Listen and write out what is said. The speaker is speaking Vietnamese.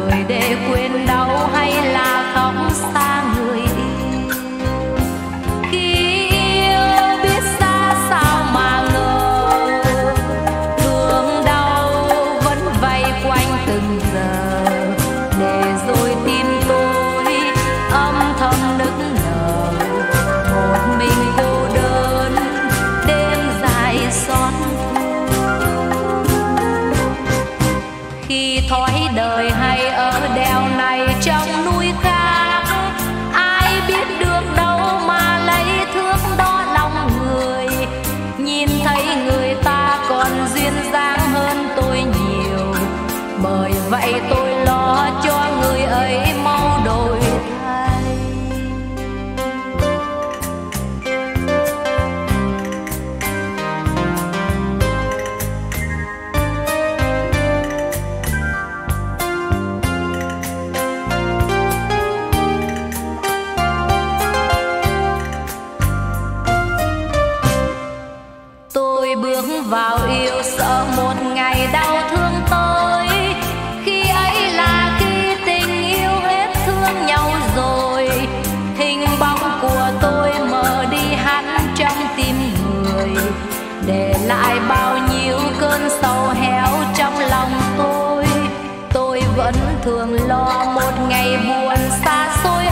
đời để quên đau hay là khóc xa người đi. Khi yêu biết xa sao mà ngờ, thương đau vẫn vây quanh từng giờ, để rồi tim tôi âm thầm nức nở, một mình cô đơn đêm dài xót. Khi thói đời hay ở đèo này trong núi khác, ai biết được đâu mà lấy thước đo lòng người. Nhìn thấy người ta còn duyên dáng hơn tôi nhiều, bởi vậy tôi lo cho người ấy mau đổi thay. Tôi bước vào yêu sợ một ngày đau thương tôi, khi ấy là khi tình yêu hết thương nhau rồi. Hình bóng của tôi mờ đi hẳn trong tim người, để lại bao nhiêu cơn sầu héo trong lòng tôi. Tôi vẫn thường lo một ngày buồn xa xôi